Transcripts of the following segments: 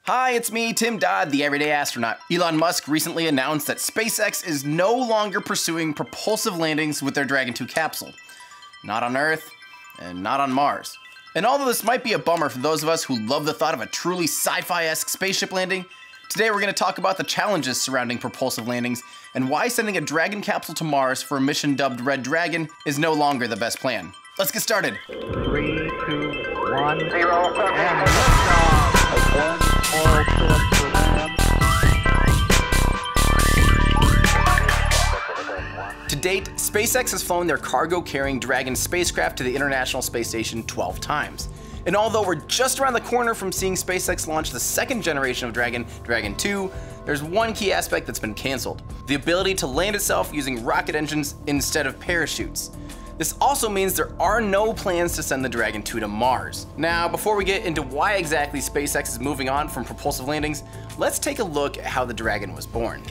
Hi, it's me, Tim Dodd, the Everyday Astronaut. Elon Musk recently announced that SpaceX is no longer pursuing propulsive landings with their Dragon 2 capsule. Not on Earth, and not on Mars. And although this might be a bummer for those of us who love the thought of a truly sci-fi-esque spaceship landing, today we're going to talk about the challenges surrounding propulsive landings and why sending a Dragon capsule to Mars for a mission dubbed Red Dragon is no longer the best plan. Let's get started. 3, 2, 1, 0, and liftoff. To date, SpaceX has flown their cargo-carrying Dragon spacecraft to the International Space Station 12 times. And although we're just around the corner from seeing SpaceX launch the second generation of Dragon, Dragon 2, there's one key aspect that's been canceled: the ability to land itself using rocket engines instead of parachutes. This also means there are no plans to send the Dragon 2 to Mars. Now, before we get into why exactly SpaceX is moving on from propulsive landings, let's take a look at how the Dragon was born.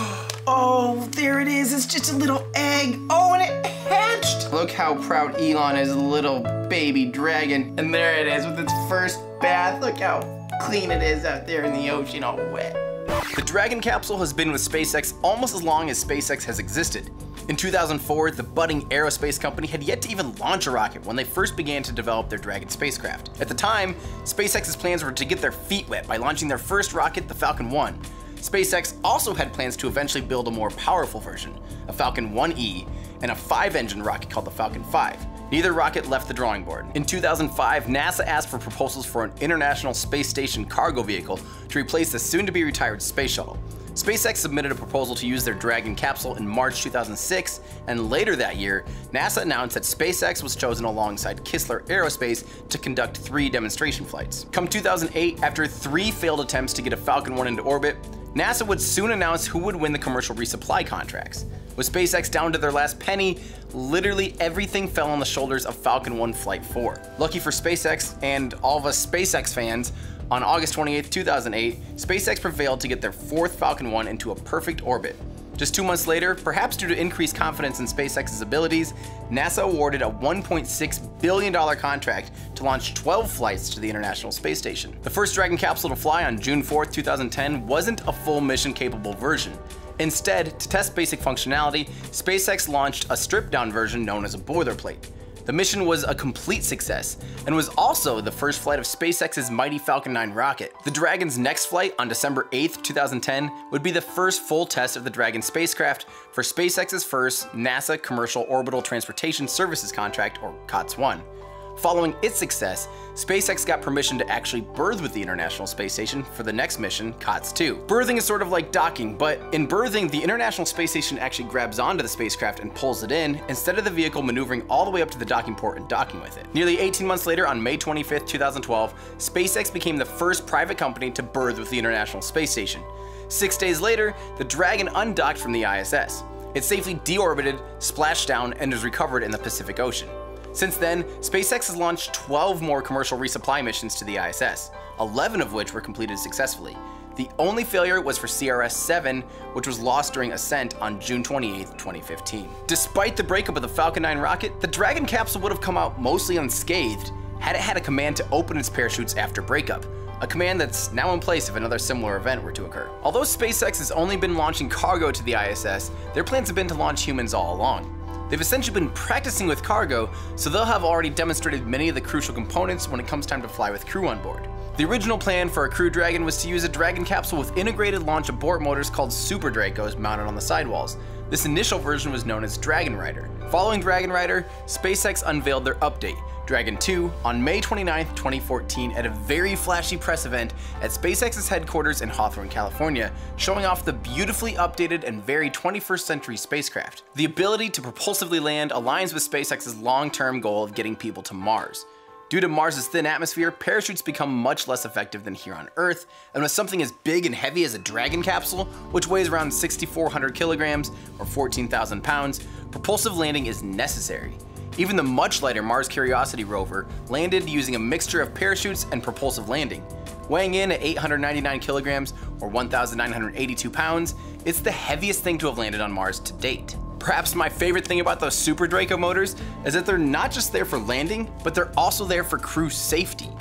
Oh, there it is. It's just a little egg. Oh, and it hatched. Look how proud Elon is of the little baby dragon. And there it is with its first bath. Look how clean it is out there in the ocean, all wet. The Dragon capsule has been with SpaceX almost as long as SpaceX has existed. In 2004, the budding aerospace company had yet to even launch a rocket when they first began to develop their Dragon spacecraft. At the time, SpaceX's plans were to get their feet wet by launching their first rocket, the Falcon 1. SpaceX also had plans to eventually build a more powerful version, a Falcon 1E, and a 5-engine rocket called the Falcon 5. Neither rocket left the drawing board. In 2005, NASA asked for proposals for an International Space Station cargo vehicle to replace the soon-to-be retired space shuttle. SpaceX submitted a proposal to use their Dragon capsule in March 2006, and later that year, NASA announced that SpaceX was chosen alongside Kistler Aerospace to conduct 3 demonstration flights. Come 2008, after 3 failed attempts to get a Falcon 1 into orbit, NASA would soon announce who would win the commercial resupply contracts. With SpaceX down to their last penny, literally everything fell on the shoulders of Falcon 1 Flight 4. Lucky for SpaceX and all of us SpaceX fans, on August 28, 2008, SpaceX prevailed to get their 4th Falcon 1 into a perfect orbit. Just 2 months later, perhaps due to increased confidence in SpaceX's abilities, NASA awarded a $1.6 billion contract to launch 12 flights to the International Space Station. The first Dragon capsule to fly on June 4, 2010 wasn't a full mission-capable version. Instead, to test basic functionality, SpaceX launched a stripped-down version known as a boilerplate. The mission was a complete success, and was also the first flight of SpaceX's mighty Falcon 9 rocket. The Dragon's next flight on December 8, 2010 would be the first full test of the Dragon spacecraft for SpaceX's first NASA Commercial Orbital Transportation Services contract, or COTS-1. Following its success, SpaceX got permission to actually berth with the International Space Station for the next mission, COTS-2. Berthing is sort of like docking, but in berthing, the International Space Station actually grabs onto the spacecraft and pulls it in, instead of the vehicle maneuvering all the way up to the docking port and docking with it. Nearly 18 months later, on May 25, 2012, SpaceX became the first private company to berth with the International Space Station. 6 days later, the Dragon undocked from the ISS. It safely deorbited, splashed down, and was recovered in the Pacific Ocean. Since then, SpaceX has launched 12 more commercial resupply missions to the ISS, 11 of which were completed successfully. The only failure was for CRS-7, which was lost during ascent on June 28, 2015. Despite the breakup of the Falcon 9 rocket, the Dragon capsule would have come out mostly unscathed had it had a command to open its parachutes after breakup, a command that's now in place if another similar event were to occur. Although SpaceX has only been launching cargo to the ISS, their plans have been to launch humans all along. They've essentially been practicing with cargo, so they'll have already demonstrated many of the crucial components when it comes time to fly with crew on board. The original plan for a Crew Dragon was to use a Dragon capsule with integrated launch abort motors called Super Dracos mounted on the sidewalls. This initial version was known as Dragon Rider. Following Dragon Rider, SpaceX unveiled their update, Dragon 2, on May 29, 2014 at a very flashy press event at SpaceX's headquarters in Hawthorne, California, showing off the beautifully updated and very 21st century spacecraft. The ability to propulsively land aligns with SpaceX's long-term goal of getting people to Mars. Due to Mars's thin atmosphere, parachutes become much less effective than here on Earth, and with something as big and heavy as a Dragon capsule, which weighs around 6,400 kilograms or 14,000 pounds, propulsive landing is necessary. Even the much lighter Mars Curiosity rover landed using a mixture of parachutes and propulsive landing. Weighing in at 899 kilograms or 1,982 pounds, it's the heaviest thing to have landed on Mars to date. Perhaps my favorite thing about those Super Draco motors is that they're not just there for landing, but they're also there for crew safety.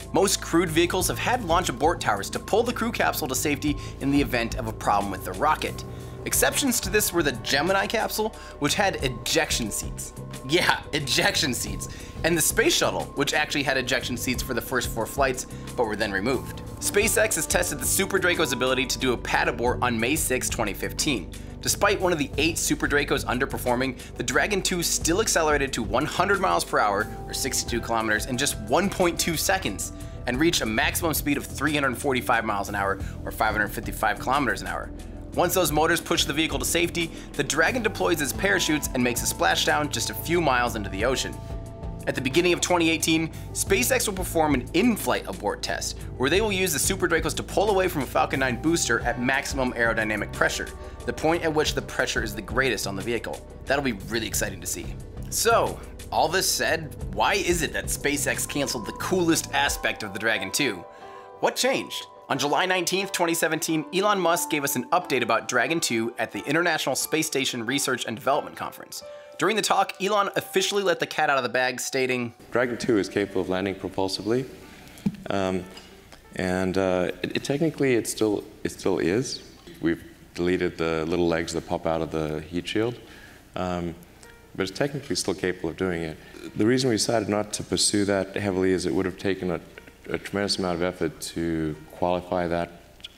Most crewed vehicles have had launch abort towers to pull the crew capsule to safety in the event of a problem with the rocket. Exceptions to this were the Gemini capsule, which had ejection seats. Yeah, ejection seats. And the Space Shuttle, which actually had ejection seats for the first 4 flights, but were then removed. SpaceX has tested the Super Draco's ability to do a pad abort on May 6, 2015. Despite one of the 8 Super Dracos underperforming, the Dragon 2 still accelerated to 100 miles per hour, or 62 kilometers, in just 1.2 seconds, and reached a maximum speed of 345 miles an hour, or 555 kilometers an hour. Once those motors push the vehicle to safety, the Dragon deploys its parachutes and makes a splashdown just a few miles into the ocean. At the beginning of 2018, SpaceX will perform an in-flight abort test, where they will use the Super Dracos to pull away from a Falcon 9 booster at maximum aerodynamic pressure, the point at which the pressure is the greatest on the vehicle. That'll be really exciting to see. So, all this said, why is it that SpaceX canceled the coolest aspect of the Dragon 2? What changed? On July 19, 2017, Elon Musk gave us an update about Dragon 2 at the International Space Station Research and Development Conference. During the talk, Elon officially let the cat out of the bag, stating, Dragon 2 is capable of landing propulsively, technically it still is. We've deleted the little legs that pop out of the heat shield, but it's technically still capable of doing it. The reason we decided not to pursue that heavily is it would have taken a tremendous amount of effort to qualify that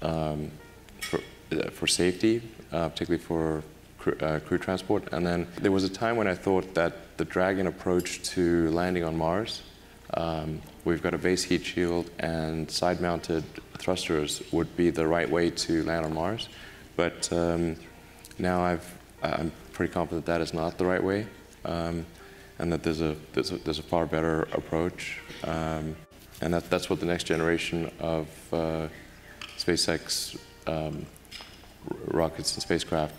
for safety, particularly for crew transport. And then there was a time when I thought that the Dragon approach to landing on Mars, we've got a base heat shield and side-mounted thrusters, would be the right way to land on Mars. But now I'm pretty confident that is not the right way, and that there's a far better approach. And that's what the next generation of SpaceX rockets and spacecraft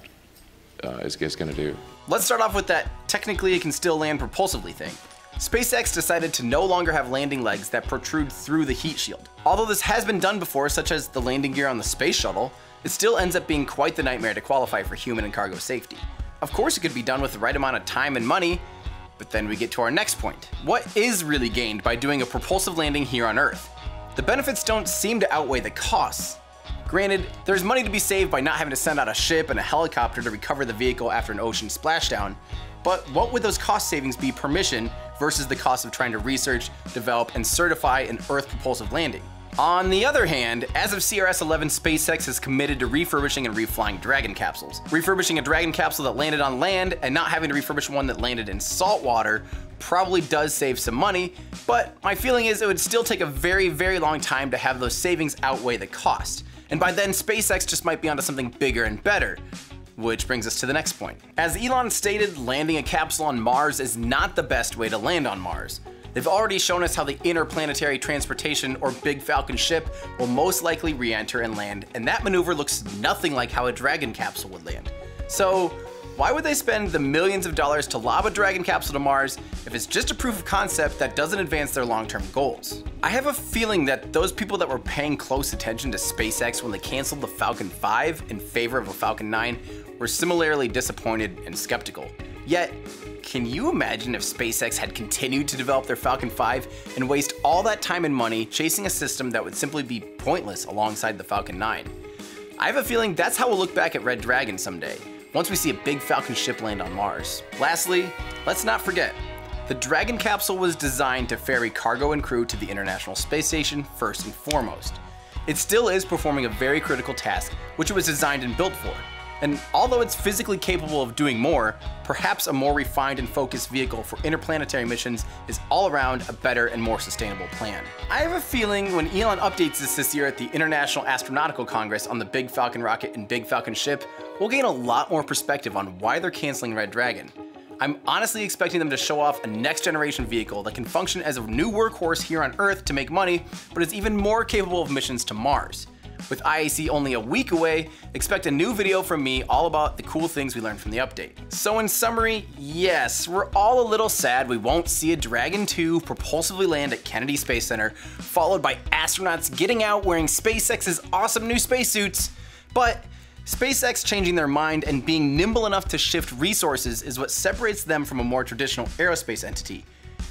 is going to do. Let's start off with that technically it can still land propulsively thing. SpaceX decided to no longer have landing legs that protrude through the heat shield. Although this has been done before, such as the landing gear on the Space Shuttle, it still ends up being quite the nightmare to qualify for human and cargo safety. Of course it could be done with the right amount of time and money, but then we get to our next point. What is really gained by doing a propulsive landing here on Earth? The benefits don't seem to outweigh the costs. Granted, there's money to be saved by not having to send out a ship and a helicopter to recover the vehicle after an ocean splashdown, but what would those cost savings be per mission versus the cost of trying to research, develop, and certify an Earth propulsive landing? On the other hand, as of CRS-11, SpaceX is committed to refurbishing and reflying Dragon capsules. Refurbishing a Dragon capsule that landed on land and not having to refurbish one that landed in salt water probably does save some money, but my feeling is it would still take a very, very long time to have those savings outweigh the cost. And by then, SpaceX just might be onto something bigger and better. Which brings us to the next point. As Elon stated, landing a capsule on Mars is not the best way to land on Mars. They've already shown us how the interplanetary transportation, or Big Falcon ship, will most likely re-enter and land, and that maneuver looks nothing like how a Dragon capsule would land. So why would they spend the millions of dollars to lob a Dragon capsule to Mars if it's just a proof of concept that doesn't advance their long-term goals? I have a feeling that those people that were paying close attention to SpaceX when they canceled the Falcon 5 in favor of a Falcon 9 were similarly disappointed and skeptical. Yet, can you imagine if SpaceX had continued to develop their Falcon 5 and waste all that time and money chasing a system that would simply be pointless alongside the Falcon 9? I have a feeling that's how we'll look back at Red Dragon someday, once we see a big Falcon ship land on Mars. Lastly, let's not forget, the Dragon capsule was designed to ferry cargo and crew to the International Space Station first and foremost. It still is performing a very critical task, which it was designed and built for. And although it's physically capable of doing more, perhaps a more refined and focused vehicle for interplanetary missions is all around a better and more sustainable plan. I have a feeling when Elon updates this year at the International Astronautical Congress on the Big Falcon rocket and Big Falcon ship, we'll gain a lot more perspective on why they're canceling Red Dragon. I'm honestly expecting them to show off a next generation vehicle that can function as a new workhorse here on Earth to make money, but is even more capable of missions to Mars. With IAC only a week away, expect a new video from me all about the cool things we learned from the update. So in summary, yes, we're all a little sad we won't see a Dragon 2 propulsively land at Kennedy Space Center, followed by astronauts getting out wearing SpaceX's awesome new spacesuits, but SpaceX changing their mind and being nimble enough to shift resources is what separates them from a more traditional aerospace entity.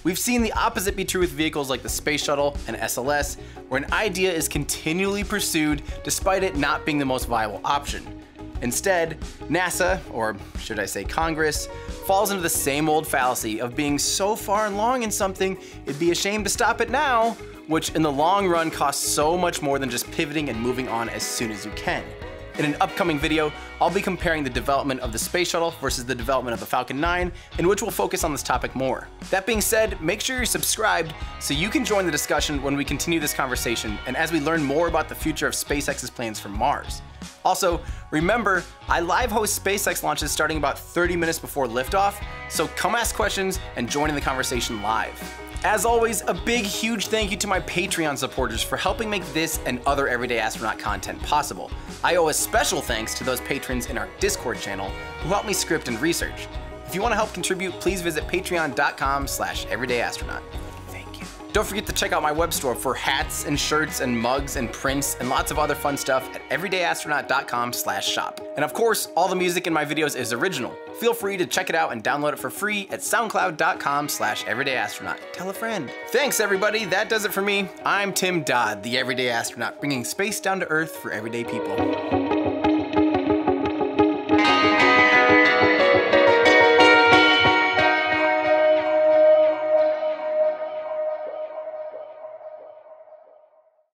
We've seen the opposite be true with vehicles like the Space Shuttle and SLS, where an idea is continually pursued despite it not being the most viable option. Instead, NASA, or should I say Congress, falls into the same old fallacy of being so far along in something it'd be a shame to stop it now, which in the long run costs so much more than just pivoting and moving on as soon as you can. In an upcoming video, I'll be comparing the development of the Space Shuttle versus the development of the Falcon 9, in which we'll focus on this topic more. That being said, make sure you're subscribed so you can join the discussion when we continue this conversation and as we learn more about the future of SpaceX's plans for Mars. Also, remember, I live host SpaceX launches starting about 30 minutes before liftoff, so come ask questions and join in the conversation live. As always, a big, huge thank you to my Patreon supporters for helping make this and other Everyday Astronaut content possible. I owe a special thanks to those patrons in our Discord channel who helped me script and research. If you want to help contribute, please visit patreon.com/everydayastronaut. Thank you. Don't forget to check out my web store for hats and shirts and mugs and prints and lots of other fun stuff at everydayastronaut.com/shop. And of course, all the music in my videos is original. Feel free to check it out and download it for free at soundcloud.com/everydayastronaut. Tell a friend. Thanks everybody, that does it for me. I'm Tim Dodd, the Everyday Astronaut, bringing space down to Earth for everyday people.